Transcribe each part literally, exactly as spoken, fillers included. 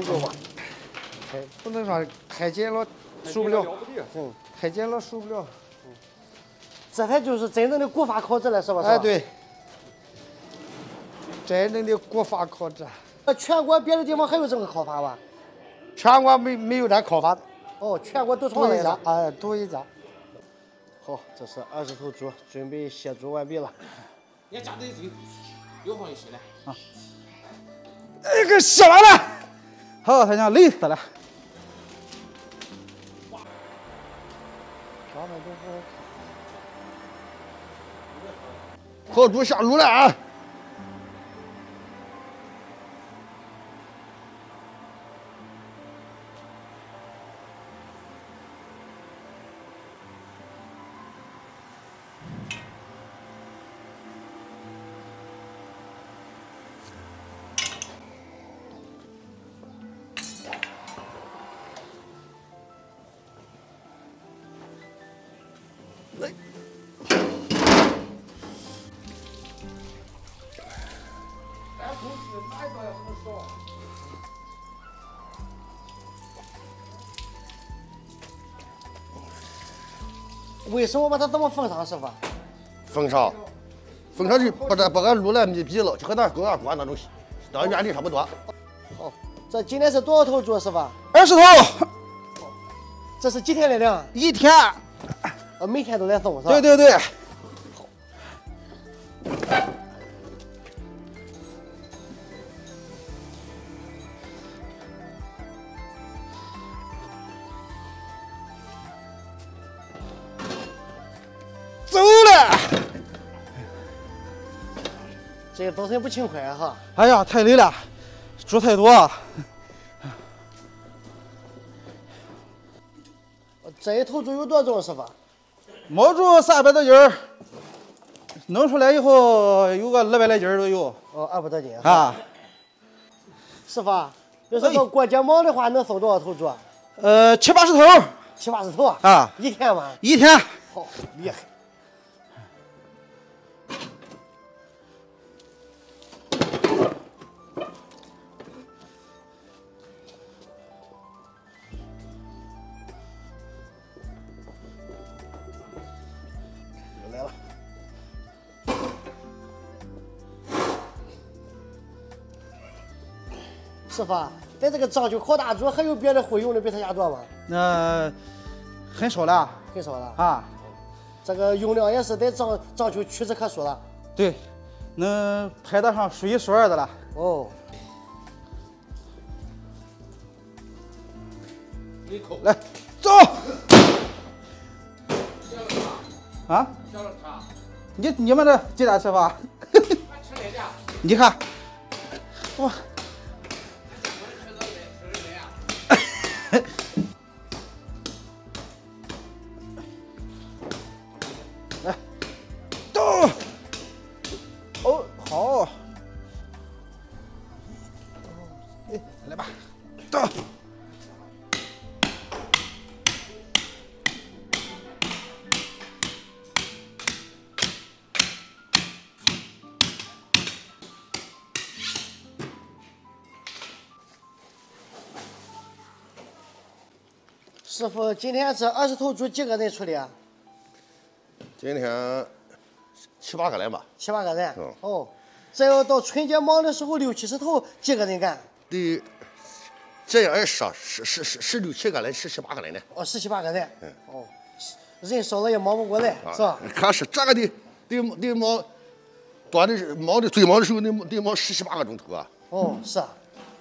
究吧。 哎，不能说太紧了，受不了。嗯，太紧了受不了。嗯， 这才就是真正的古法烤制了，是吧？ 哎，对。真正的古法烤制。 那全国别的地方还有这个烤法吧？ 全国没没有这烤法的。 哦，全国都创了一家，哎，独一家。 好，这是二十头猪，准备卸猪完毕了。 也加的有有好一些了啊！ 哎，给卸完了，好，他娘累死了。 烤猪下炉了啊！ 为什么把它这么封上，师傅？ 封上，封上就把这把俺炉来密闭了，就和咱高压锅那种，那原理差不多。 好，这今天是多少头猪，师傅？ 二十头。 这是几天的量？ 一天。 呃，每天都来送是吧？ 对对对。好。走了。 这个动身不轻快哈。 哎呀，太累了，猪太多。 这一头猪有多重，师傅？ 毛猪三百多斤儿，弄出来以后有个二百来斤儿都有。 哦，二百多斤啊。 师傅，要是到过节毛的话，能送多少头猪？ 呃，七八十头。 七八十头啊？ 啊。 一天吗？ 一天。 好，厉害。来了。师傅，在这个章丘烤大猪，还有别的会用的比他家多吗？ 那很少了， 很少了啊。 这个用料也是在章章丘屈指可数了。 对，能排得上数一数二的了。 哦。 来，走。啊？你你们这几点吃饭？你看，哇。来，走。哦，好。哎，来吧，走。 师傅，今天这二十头猪几个人处理啊？ 今天七八个人吧。 七八个人。 嗯。 哦，这要到春节忙的时候，六七十头，几个人干？ 得这样也少，十十十十六七个人，十七八个人呢。 哦，十七八个人。 嗯。 哦，人少了也忙不过来， 啊、 是吧？ 可是这个得得得忙，多的是忙的最忙的时候得得忙十七八个钟头啊。 哦，是啊。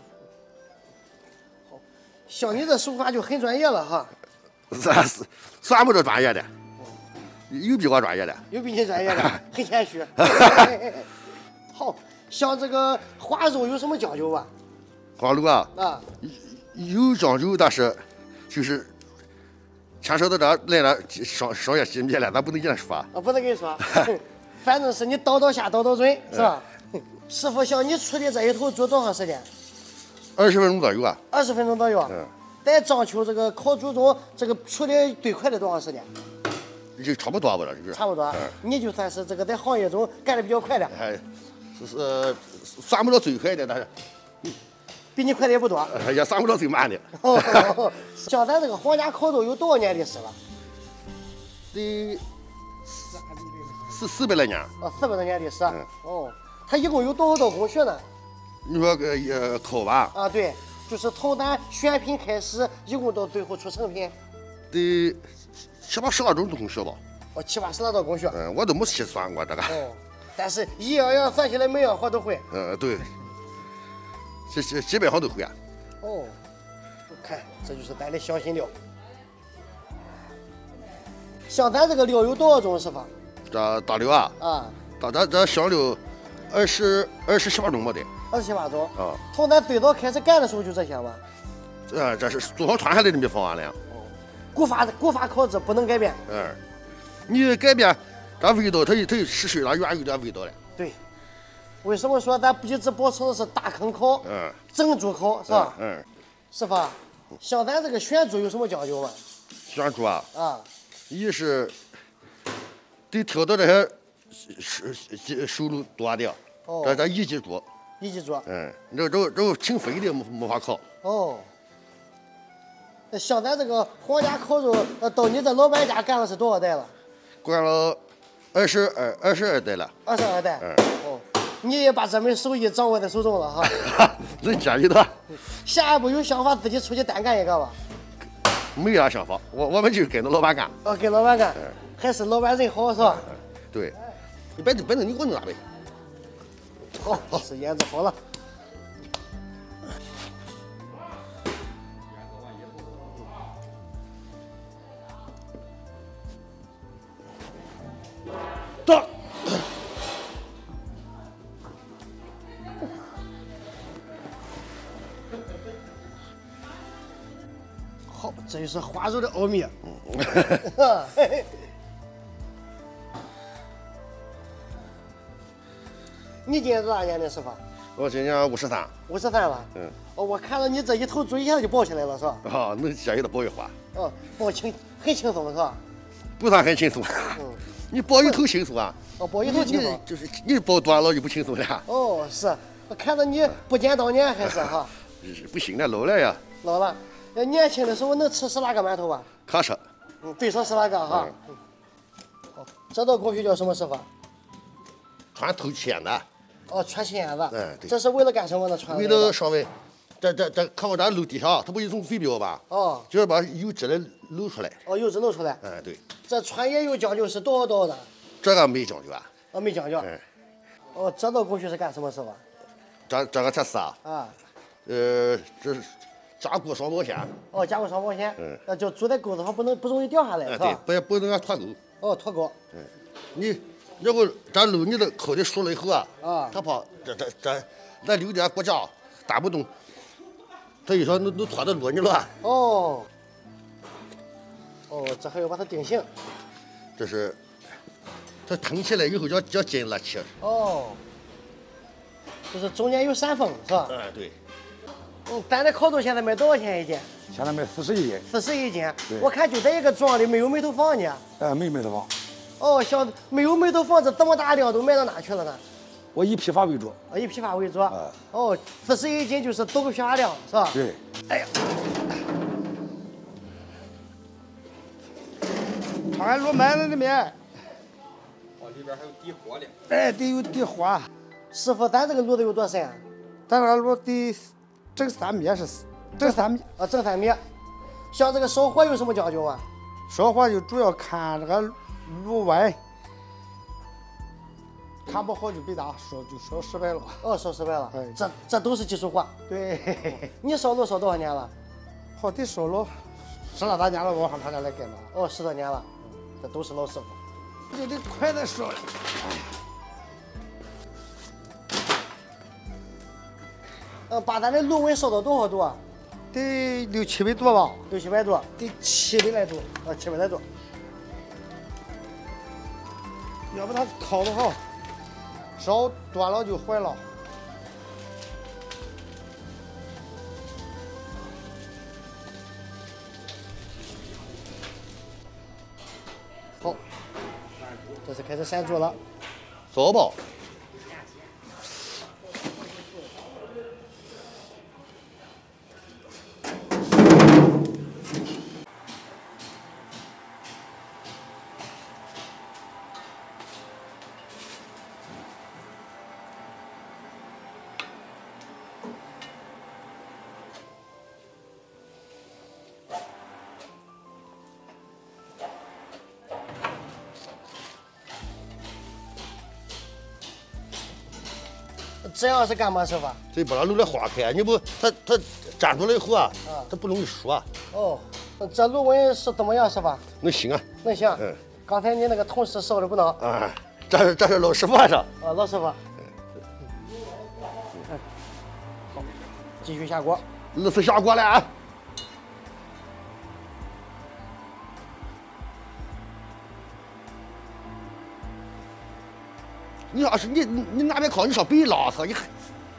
好，像你这手法就很专业了哈。 算是算不着专业的，有比我专业的。 有比你专业的，很谦虚。好像这个划肉有什么讲究吧？ 划肉啊？ 啊， 有讲究，但是就是牵扯到这来了商商业机密了，咱不能跟他说。 啊，不能跟你说，反正是你刀刀下刀刀准，是吧？师傅，像你处理这一头猪多长时间？ 二十分钟左右啊。 二十分钟左右。 嗯。 在章丘这个烤猪中，这个处理最快的多长时间？ 就差不多吧，这是。 差不多。嗯、你就算是这个在行业中干的比较快的。 哎，是、呃、算不着最快的，但是比你快的也不多。 呃也算不了最慢的。 哦，像咱这个皇家烤肉有多少年历史了？ 得四四百来年。 哦，四百多年历史。 嗯哦，它一共有多少道工序呢？ 你说个呃烤吧， 啊，对，就是从咱选品开始，一共到最后出成品， 得七八十二种工序吧。 哦，七八十来道工序。 嗯，我都没细算过这个。 哦，但是一样样算起来，每样活都会。 嗯，对，基基基本上都会。 哦，看，这就是咱的香辛料。像咱这个料有多少种，师傅？ 这大料啊， 啊， 大这这香料二十二十七八种没得。 二十七八种。 啊， 从咱最早开始干的时候就这些吗？ 这这是做好传下来的秘方完了。 古法古法烤制不能改变。 嗯，你改变这味道，它就它就失去了原有的味道了。 对。为什么说咱一直保持的是大坑烤、 嗯， 整猪烤，是吧？ 嗯。 师傅，像咱这个选猪有什么讲究吗？ 选猪啊， 啊， 一是得挑到这些收收收入多的， 哦这这一级猪。 一级猪。 嗯，这这这轻肥的没没法烤。 哦。那像咱这个皇家烤肉，呃，到你这老板家干了是多少代了？ 干了二十二二十二代了。 二十二代。 嗯。 哦，你也把这门手艺掌握在手中了哈。 人家里的。 下一步有想法自己出去单干一个吧？ 没啥想法，我我们就跟着老板干。 哦，跟老板干，还是老板人好是吧？ 对，你别别弄你给我弄哪呗。 好，是腌制好了。 到。 好，这就是花肉的奥秘。你今年多大年龄，师傅？ 我今年五十三。 五十三了。 嗯。 哦，我看到你这一头猪一下就抱起来了，是吧？ 啊，能介意的抱一会儿。 哦，抱轻，很轻松，是吧？ 不算很轻松。 嗯。 你抱一头轻松啊？ 哦，抱一头轻松。 就是你抱短了就不轻松了。 哦，是，我看到你不减当年还是哈？ 不行了，老了呀。 老了，要年轻的时候能吃十来个馒头吧？ 可吃。 嗯，最少十来个哈。嗯。好，这道工序叫什么师傅？ 穿头签的。 哦，穿签子。 嗯，对。 这是为了干什么呢？穿。 为了上面，这这这看我这漏底下，它不有一种飞镖吧？ 哦。 就是把油脂来露出来。 哦，油脂露出来。 哎，对。 这穿也有讲究，是多少道的？ 这个没讲究啊。 哦，没讲究。 嗯。 哦，这道工序是干什么师傅？ 这这个才是啊。 啊。 呃，这是加固双保险。 哦，加固双保险。 嗯。 那就猪在钩子上不能不容易掉下来，是吧？ 对，不不能让脱钩。 哦，脱钩。 嗯。你。要不咱漏你的烤的熟了以后啊， 啊， 他怕这这这那留点骨架打不动，他一说能能拖到落你了。 哦，哦，这还要把它定型。 这是，它腾起来以后叫叫紧了起。 哦，就是中间有闪缝是吧？ 哎，对。 嗯，咱的烤肉现在卖多少钱一斤？ 现在卖四十一斤。 四十一斤。 对。 我看就在一个庄里，没有煤头房呢。 哎，没煤头房。 哦，像没有煤头房子，这么大量都卖到哪去了呢？ 我以批发为主。 啊，以批发为主。 啊。 哦，四十一斤就是多个批发量，是吧？ 对。 哎呀， 他还落满了里面。 哦，里边还有底火的。 哎，得有底火。 师傅，咱这个卤的有多深啊？ 咱这个卤得整三米是整三米。 啊，整三米。像这个烧火有什么讲究啊？ 烧火就主要看这个炉歪，看不好就别打，烧就烧失败了。 哦，烧失败了。 哎， 这这都是技术活。 对。 你烧炉烧多少年了？ 好得烧了十来大年了，我上他家来跟着。 哦，十多年了，这都是老师傅。 就得快点烧了。 嗯，把咱的炉温烧到多少度啊？ 得六七百多吧。 六七百度。 得七百来度。 啊，七百来度。 要不它烤不好，烧短了就坏了。 好，这是开始闪猪了。 烧吧。 这样是干嘛，师傅？ 这把它卤的化开，你不它它粘住了以后啊啊， 它不容易熟啊。 哦，这卤味是怎么样，师傅？ 能行啊。 能行。 嗯。 刚才你那个同事烧的不孬。 啊，这是这是老师傅上。 啊，老师傅。嗯。好，继续下锅。 二次下锅了啊。你要是你你你那边烤，你上北拉它，你还。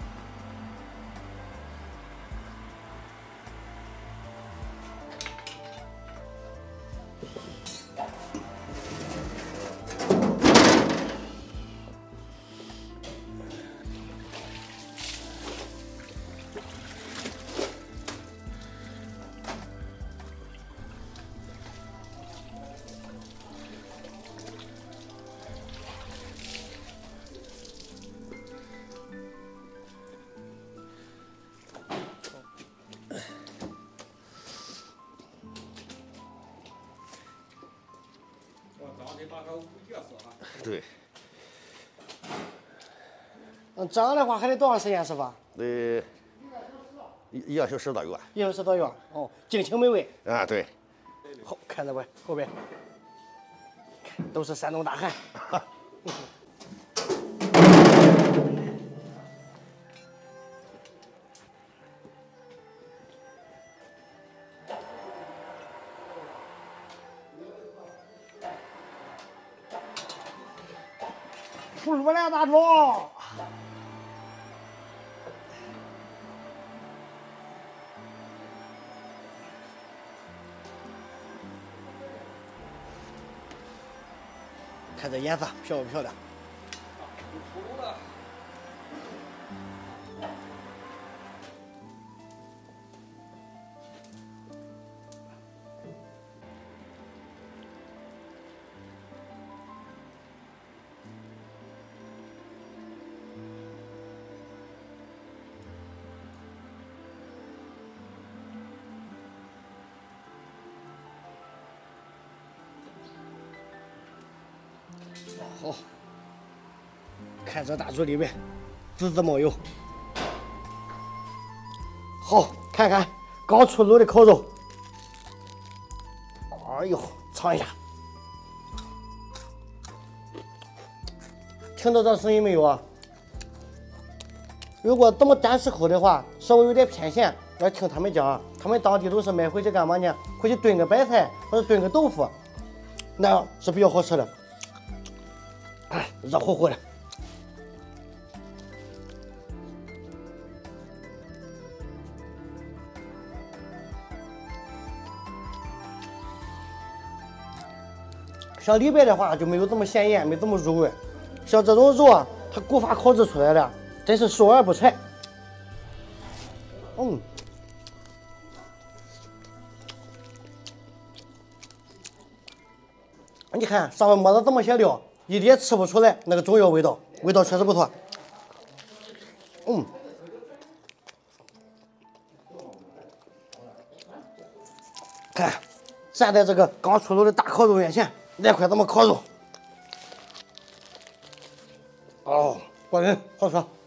对。 嗯，这样的话还得多长时间，师傅？ 呃，一一个小时左右啊。 一小时左右。哦，尽情美味。 啊，对。 好，看这边后边，都是山东大汉。出炉了，大厨！看这颜色漂不漂亮？好，看这大猪里边滋滋冒油。好，看看刚出炉的烤肉。哎呦，尝一下，听到这声音没有啊？如果这么单吃口的话，稍微有点偏咸。要听他们讲，他们当地都是买回去干嘛呢？回去炖个白菜或者炖个豆腐，那样是比较好吃的。哎，热乎乎的。像里边的话就没有这么鲜艳，没这么入味。像这种肉啊，它古法烤制出来的，真是熟而不柴。嗯。你看上面抹了这么些料，一点吃不出来那个中药味道，味道确实不错。嗯，看，站在这个刚出炉的大烤肉面前，来块这么烤肉，哦，过瘾，好吃。